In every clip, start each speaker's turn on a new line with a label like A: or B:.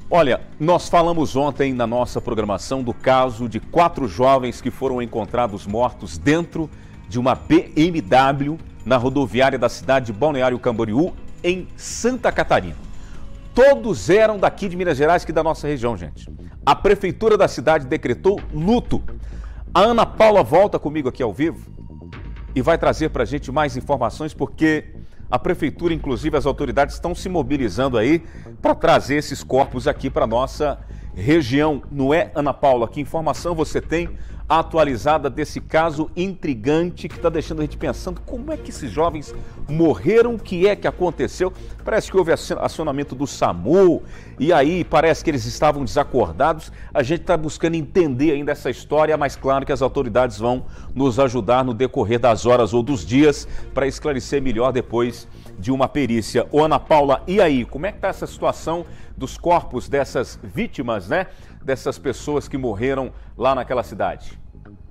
A: Olha, nós falamos ontem na nossa programação do caso de 4 jovens que foram encontrados mortos dentro de uma BMW na rodoviária da cidade de Balneário Camboriú, em Santa Catarina. Todos eram daqui de Minas Gerais, que da nossa região, gente. A prefeitura da cidade decretou luto. A Ana Paula volta comigo aqui ao vivo e vai trazer para a gente mais informações, porque a prefeitura, inclusive as autoridades, estão se mobilizando aí para trazer esses corpos aqui para a nossa região. Não é, Ana Paula? Que informação você tem atualizada desse caso intrigante que está deixando a gente pensando como é que esses jovens morreram, o que é que aconteceu? Parece que houve acionamento do SAMU e aí parece que eles estavam desacordados. A gente está buscando entender ainda essa história, mas claro que as autoridades vão nos ajudar no decorrer das horas ou dos dias para esclarecer melhor depois de uma perícia. Ô Ana Paula, e aí, como é que está essa situação dos corpos dessas vítimas, né? Dessas pessoas que morreram lá naquela cidade?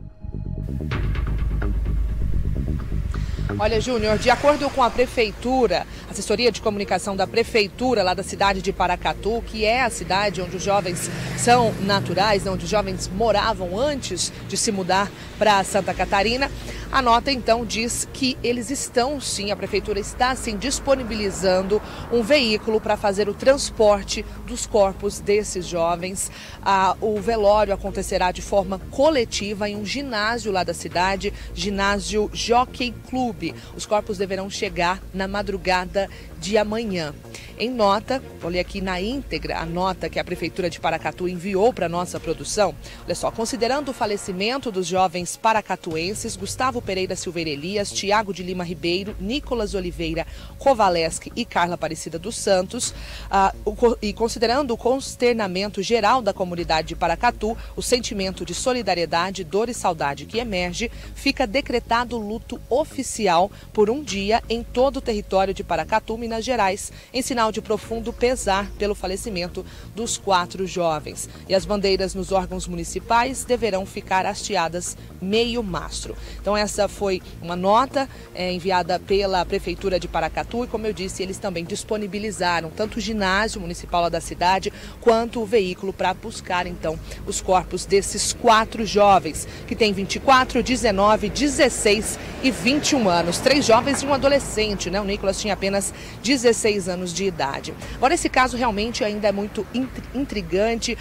B: Olha, Júnior, de acordo com a prefeitura, a assessoria de comunicação da prefeitura lá da cidade de Paracatu, que é a cidade onde os jovens são naturais, onde os jovens moravam antes de se mudar para Santa Catarina, a nota então diz que eles estão sim, a prefeitura está sim disponibilizando um veículo para fazer o transporte dos corpos desses jovens. O velório acontecerá de forma coletiva em um ginásio lá da cidade, ginásio Jockey Club. Os corpos deverão chegar na madrugada de amanhã. Em nota, olha aqui na íntegra a nota que a Prefeitura de Paracatu enviou para a nossa produção. Olha só, considerando o falecimento dos jovens paracatuenses Gustavo Pereira Silveira Elias, Tiago de Lima Ribeiro, Nicolas Oliveira Kovaleski e Carla Aparecida dos Santos, e considerando o consternamento geral da comunidade de Paracatu, o sentimento de solidariedade, dor e saudade que emerge, fica decretado luto oficial por um dia em todo o território de Paracatu, Minas Gerais, em sinal de profundo pesar pelo falecimento dos 4 jovens. E as bandeiras nos órgãos municipais deverão ficar hasteadas meio mastro. Então essa foi uma nota enviada pela Prefeitura de Paracatu e, como eu disse, eles também disponibilizaram tanto o ginásio municipal lá da cidade quanto o veículo para buscar então os corpos desses 4 jovens, que têm 24, 19, 16 e 21 anos. 3 jovens e um adolescente, né? O Nicolas tinha apenas 16 anos de idade. Agora, esse caso realmente ainda é muito intrigante.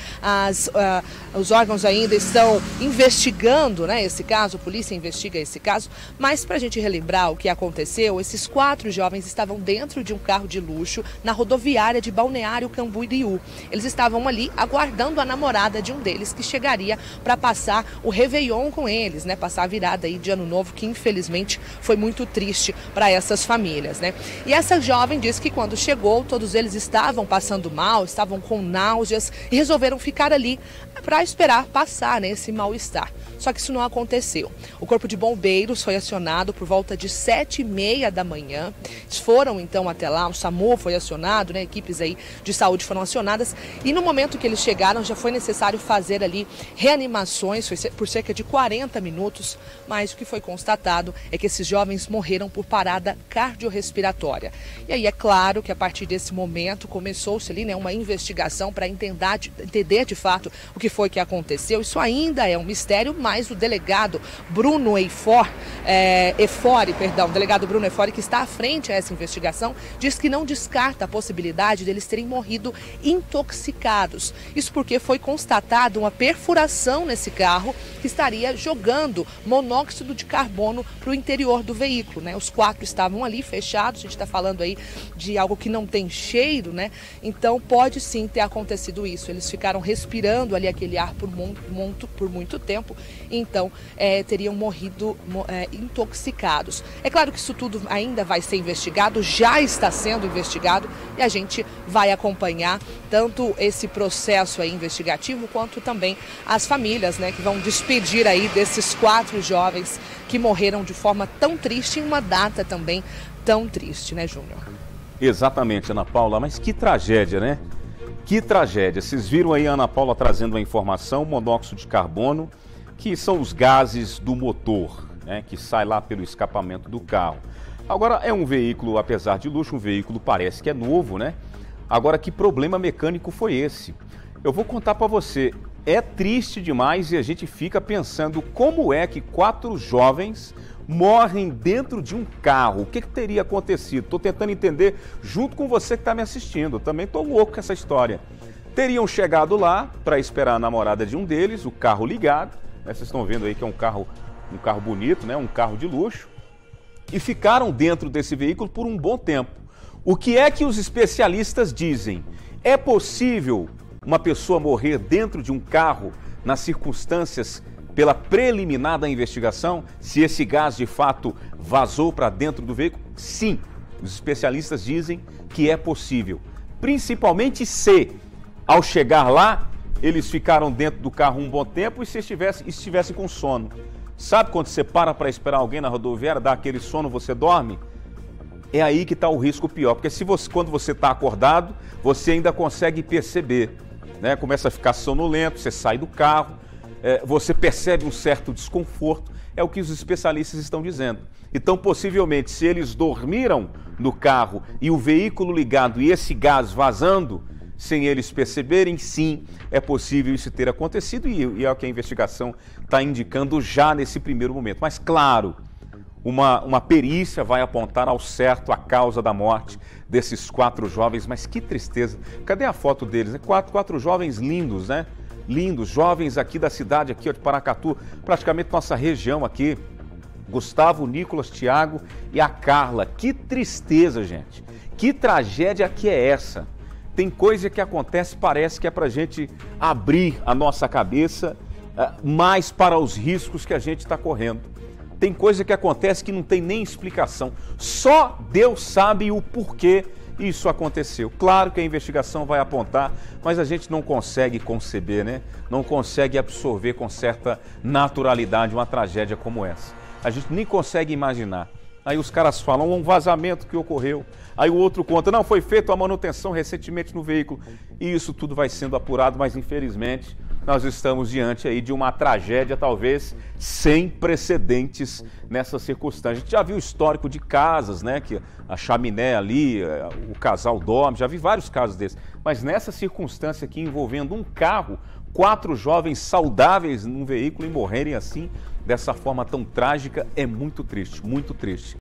B: Os órgãos ainda estão investigando, né, esse caso, a polícia investiga esse caso, mas para a gente relembrar o que aconteceu, esses 4 jovens estavam dentro de um carro de luxo na rodoviária de Balneário Camboriú. Eles estavam ali aguardando a namorada de um deles, que chegaria para passar o Réveillon com eles, né, passar a virada aí de Ano Novo, que infelizmente foi muito triste para essas famílias, né? E essa jovem disse que quando chegou, todos eles estavam passando mal, estavam com náuseas e resolveram ficar ali para esperar passar, né, esse mal-estar. Só que isso não aconteceu. O Corpo de Bombeiros foi acionado por volta de 7h30 da manhã. Eles foram então até lá, o SAMU foi acionado, né, equipes aí de saúde foram acionadas. E no momento que eles chegaram, já foi necessário fazer ali reanimações por cerca de 40 minutos. Mas o que foi constatado é que esses jovens morreram por parada cardiorrespiratória. E aí é claro que a partir desse momento começou-se ali, né, uma investigação para entender de fato o que foi que aconteceu. Isso ainda é um mistério, mas o delegado Bruno Efori, o delegado Bruno Efori, que está à frente a essa investigação, diz que não descarta a possibilidade deles terem morrido intoxicados. Isso porque foi constatada uma perfuração nesse carro que estaria jogando monóxido de carbono para o interior do veículo, né? Os 4 estavam ali fechados, a gente está falando aí de algo que não tem cheiro, né? Então pode sim ter acontecido isso. Eles ficaram respirando ali aquele ar por muito tempo, então teriam morrido intoxicados. É claro que isso tudo ainda vai ser investigado, já está sendo investigado, e a gente vai acompanhar tanto esse processo aí investigativo quanto também as famílias, né, que vão despedir aí desses 4 jovens que morreram de forma tão triste, em uma data também tão triste, né, Júnior?
A: Exatamente, Ana Paula, mas que tragédia, né? Que tragédia. Vocês viram aí a Ana Paula trazendo a informação, monóxido de carbono, que são os gases do motor, né, que sai lá pelo escapamento do carro. Agora, é um veículo, apesar de luxo, um veículo parece que é novo, né? Agora, que problema mecânico foi esse? Eu vou contar para você. É triste demais e a gente fica pensando como é que 4 jovens morrem dentro de um carro. O que teria acontecido? Estou tentando entender junto com você que está me assistindo. Também estou louco com essa história. Teriam chegado lá para esperar a namorada de um deles, o carro ligado. Vocês estão vendo aí que é um carro bonito, né? Um carro de luxo. E ficaram dentro desse veículo por um bom tempo. O que é que os especialistas dizem? É possível uma pessoa morrer dentro de um carro nas circunstâncias pela preliminar da investigação? Se esse gás de fato vazou para dentro do veículo? Sim, os especialistas dizem que é possível. Principalmente se, ao chegar lá, eles ficaram dentro do carro um bom tempo e se estivessem com sono. Sabe quando você para esperar alguém na rodoviária, dá aquele sono, você dorme? É aí que está o risco pior, porque quando você está acordado, você ainda consegue perceber, né? Começa a ficar sonolento, você sai do carro, você percebe um certo desconforto, é o que os especialistas estão dizendo. Então, possivelmente, se eles dormiram no carro e o veículo ligado e esse gás vazando, sem eles perceberem, sim, é possível isso ter acontecido e é o que a investigação está indicando já nesse primeiro momento. Mas, claro, uma perícia vai apontar ao certo a causa da morte desses 4 jovens, mas que tristeza. Cadê a foto deles? Né? Quatro jovens lindos, né? Lindos, jovens aqui da cidade aqui de Paracatu, praticamente nossa região aqui. Gustavo, Nicolas, Thiago e a Carla. Que tristeza, gente. Que tragédia que é essa? Tem coisa que acontece, parece que é pra gente abrir a nossa cabeça mais para os riscos que a gente está correndo. Tem coisa que acontece que não tem nem explicação. Só Deus sabe o porquê isso aconteceu. Claro que a investigação vai apontar, mas a gente não consegue conceber, né? Não consegue absorver com certa naturalidade uma tragédia como essa. A gente nem consegue imaginar. Aí os caras falam um vazamento que ocorreu. Aí o outro conta, não, foi feita a manutenção recentemente no veículo. E isso tudo vai sendo apurado, mas infelizmente nós estamos diante aí de uma tragédia talvez sem precedentes nessa circunstância. A gente já viu o histórico de casas, né, que a chaminé ali, o casal dorme, já vi vários casos desses. Mas nessa circunstância aqui envolvendo um carro, 4 jovens saudáveis num veículo e morrerem assim, dessa forma tão trágica, é muito triste, muito triste.